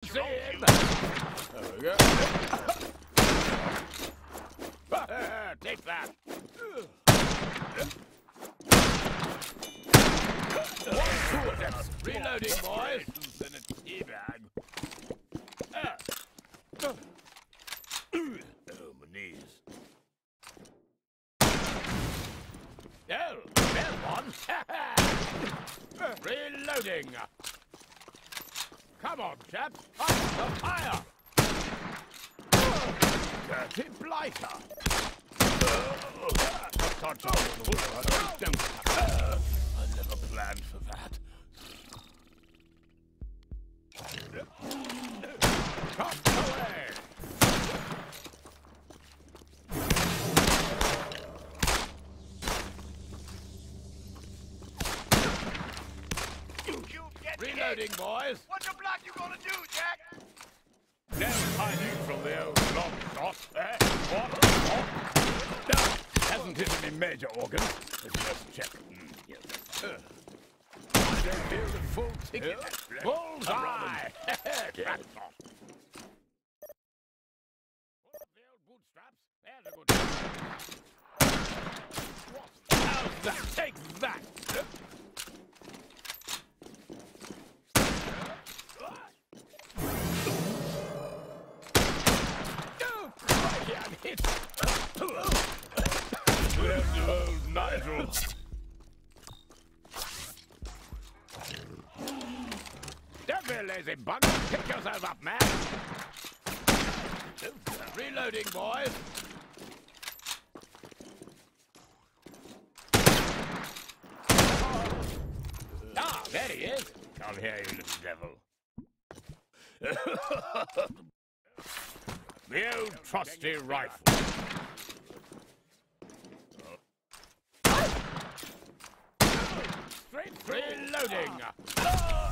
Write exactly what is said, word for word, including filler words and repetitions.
see him. There we go. Uh, take that. One, two attempts. Reloading, boys. In a tea bag. Uh. Oh, my knees. Oh, there's one. Reloading. Come on, chaps. Up the fire. Dirty blighter. Touch on the water. Don't. I never planned for that. Come away. Reloading, boys. What the block you gonna do, Jack? No hiding from the old long shot. Eh? What? What? No, hasn't hit any major organs. Let's just check. Mm, yes. Uh. I don't feel the full ticket. Uh. Bullseye! Trap shot. The old bootstraps. There's a good What? How's that? Take that! Uh. I'm hit. There's old Nigel. Don't be a lazy bug. Pick yourself up, man. Reloading, boys. Ah, there he is. Come here, you little devil. The old trusty rifle. Straight reloading.